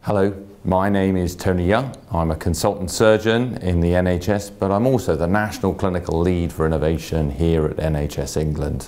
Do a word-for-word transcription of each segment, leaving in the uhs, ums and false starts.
Hello, my name is Tony Young. I'm a consultant surgeon in the N H S, but I'm also the National Clinical Lead for Innovation here at N H S England.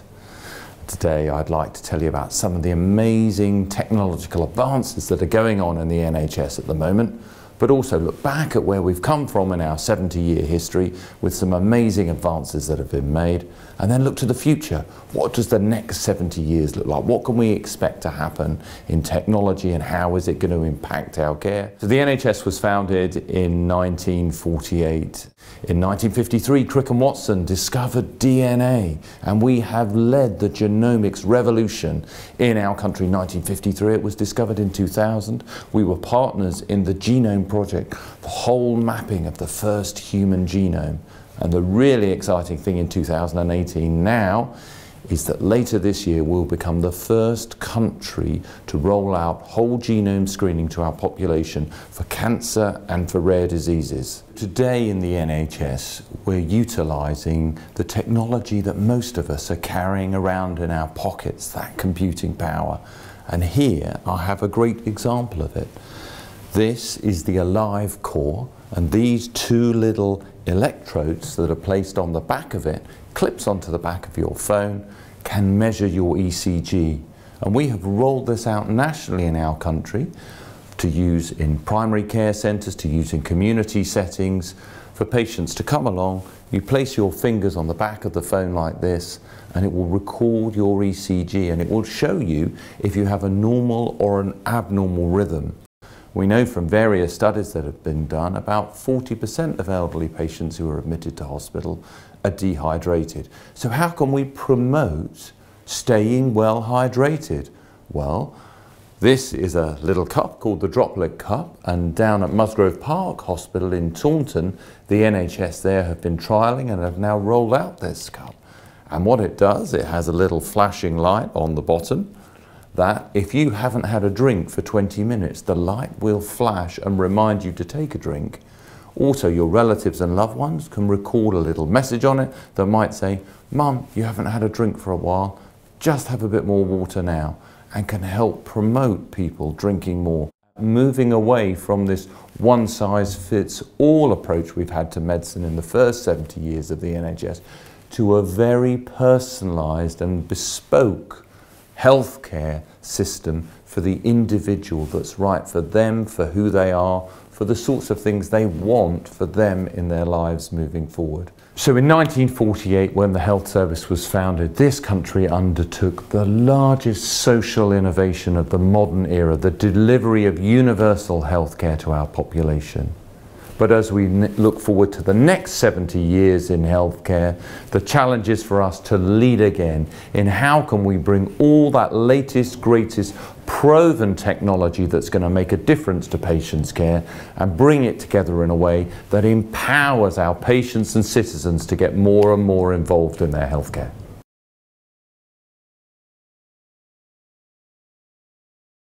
Today I'd like to tell you about some of the amazing technological advances that are going on in the N H S at the moment, but also look back at where we've come from in our seventy year history with some amazing advances that have been made, and then look to the future. What does the next seventy years look like? What can we expect to happen in technology, and how is it going to impact our care? So the N H S was founded in nineteen forty-eight. In nineteen fifty-three, Crick and Watson discovered D N A, and we have led the genomics revolution in our country. nineteen fifty-three, it was discovered in two thousand. We were partners in the Genome Project, the whole mapping of the first human genome. And the really exciting thing in two thousand eighteen now is that later this year we'll become the first country to roll out whole genome screening to our population for cancer and for rare diseases. Today in the N H S we're utilising the technology that most of us are carrying around in our pockets, that computing power. And here I have a great example of it. This is the Alive core, and these two little electrodes that are placed on the back of it, clips onto the back of your phone, can measure your E C G. And we have rolled this out nationally in our country to use in primary care centres, to use in community settings, for patients to come along. You place your fingers on the back of the phone like this, and it will record your E C G, and it will show you if you have a normal or an abnormal rhythm. We know from various studies that have been done, about forty percent of elderly patients who are admitted to hospital are dehydrated. So how can we promote staying well hydrated? Well, this is a little cup called the Droplet Cup, and down at Musgrove Park Hospital in Taunton, the N H S there have been trialling and have now rolled out this cup. And what it does, it has a little flashing light on the bottom, that if you haven't had a drink for twenty minutes, the light will flash and remind you to take a drink. Also, your relatives and loved ones can record a little message on it that might say, "Mum, you haven't had a drink for a while, just have a bit more water now," and can help promote people drinking more. Moving away from this one-size-fits-all approach we've had to medicine in the first seventy years of the N H S to a very personalised and bespoke healthcare system for the individual that's right for them, for who they are, for the sorts of things they want for them in their lives moving forward. So in nineteen forty-eight, when the health service was founded, this country undertook the largest social innovation of the modern era, the delivery of universal healthcare to our population. But as we look forward to the next seventy years in healthcare, the challenge is for us to lead again in how can we bring all that latest, greatest, proven technology that's going to make a difference to patients' care and bring it together in a way that empowers our patients and citizens to get more and more involved in their healthcare.